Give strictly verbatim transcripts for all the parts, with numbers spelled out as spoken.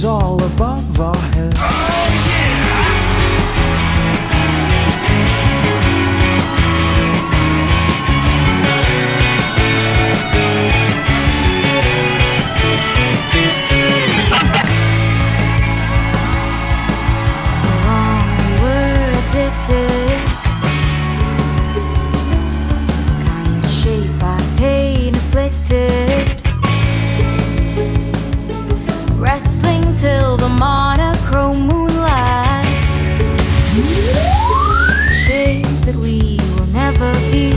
is all above our heads. Till the monochrome moonlight. It's a shame that we will never be.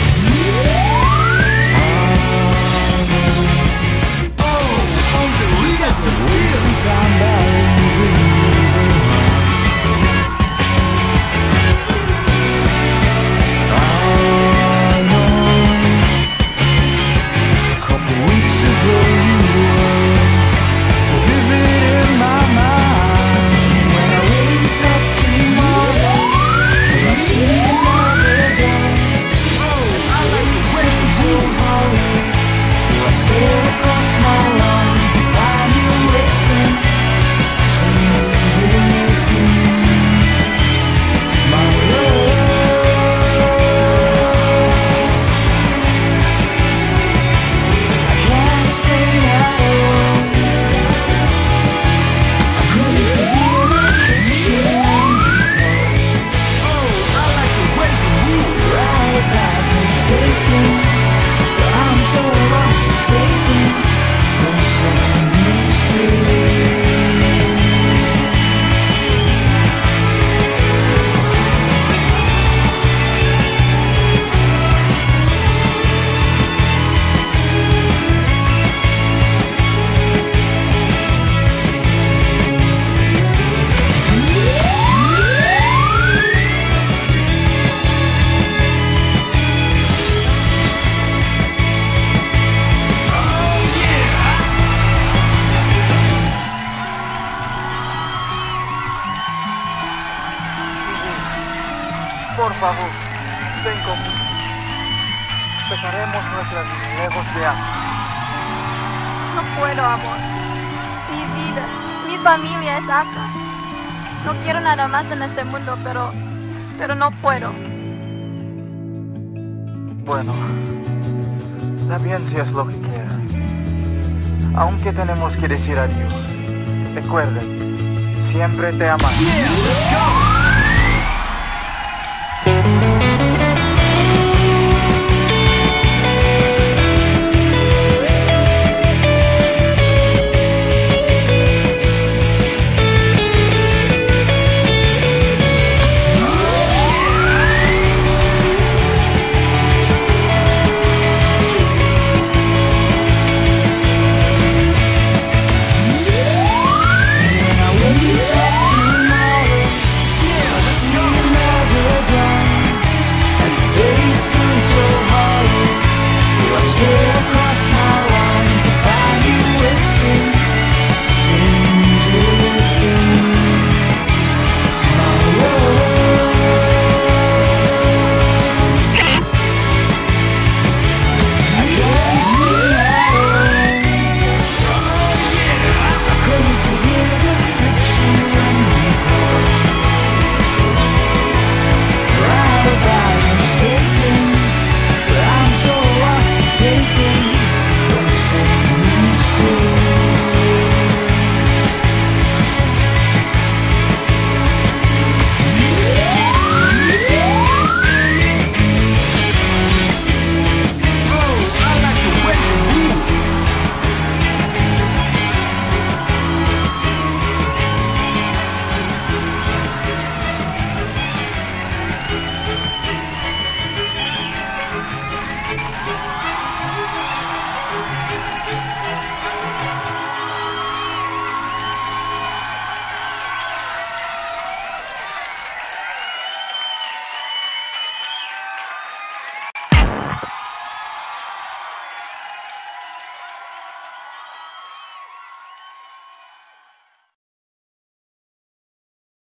Oh, on the we got the skills. Time by leaving you I know. A couple weeks ago you were so vivid in my mind. When I wake up tomorrow, will I see another day? Oh, I like the way you so hollow. Will I stare across my lawn to find you whispering stranger things, my love? I can't explain at all. I'm so lost to take it. Don't set me straight. Por favor, ven conmigo. Empezaremos nuestras vidas lejos de aquí. No puedo, amor. Mi vida, mi familia es acá. No quiero nada más en este mundo, pero, pero no puedo. Bueno, está bien si es lo que quieras. Aunque tenemos que decir adiós, recuerda, siempre te amaré. Yeah, let's go.